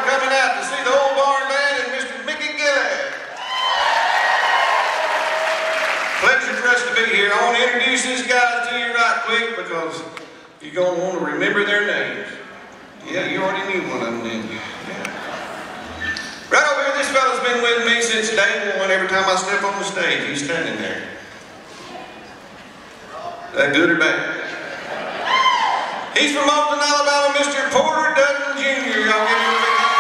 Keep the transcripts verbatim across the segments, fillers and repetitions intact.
coming out to see the Old Barn Band and Mister Mickey Gillett. Pleasure for us to be here. I want to introduce these guys to you right quick because you're going to want to remember their names. Yeah, you already knew one of them, didn't you? Yeah. Right over here, this fella's been with me since day one. Every time I step on the stage, he's standing there. Is that good or bad? He's from Oakland, Alabama, Mister Porter Dutton Junior Y'all give him a big hand.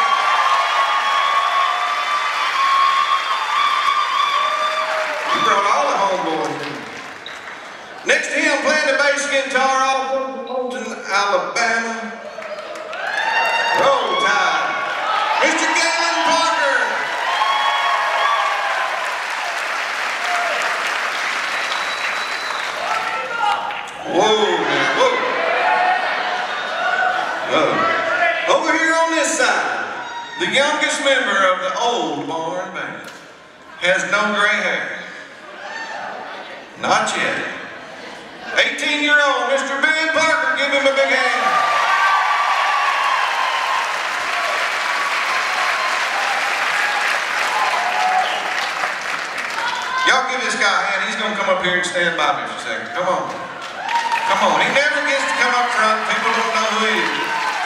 He brought all the homeboys. Next to him, playing the bass guitar, all from Oakland, Alabama. Roll Tide, Mister Galen Parker. Whoa, man, whoa. Uh, over here on this side, the youngest member of the Old Barn Band has no gray hair. Not yet. eighteen-year-old Mister Ben Parker, give him a big hand. Y'all give this guy a hand. He's going to come up here and stand by me for a second. Come on. Come on. He never gets to come up front. People don't know who he is.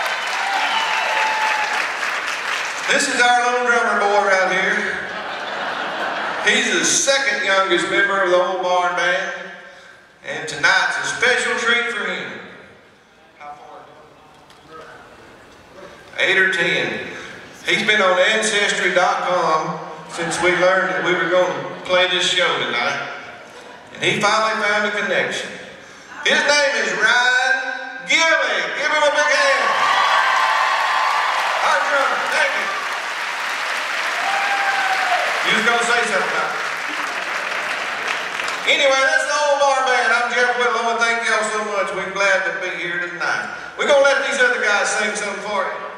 This is our little drummer boy right here. He's the second youngest member of the Old Barn Band. And tonight's a special treat for him. How far? Eight or ten. He's been on Ancestry dot com since we learned that we were going to play this show tonight. And he finally found a connection. His name is Ryan Gillett. Give him a big hand. Our drummer, thank you. You was going to say something about it. Anyway, that's the Old Barn Band. I'm Jeff Whitlow, and thank y'all so much. We're glad to be here tonight. We're going to let these other guys sing something for you.